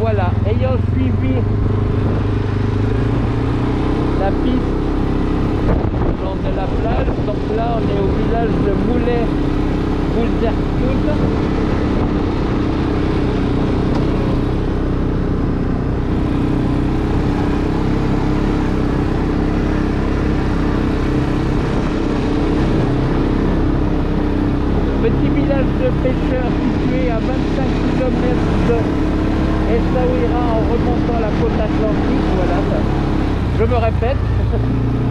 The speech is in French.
voilà, ayant suivi la piste le long de la plage, donc là on est au village de Moulay-Boulzerkoud. Petit village de pêcheurs situé à 25 km de Essaouira en remontant la côte atlantique, voilà, je me répète.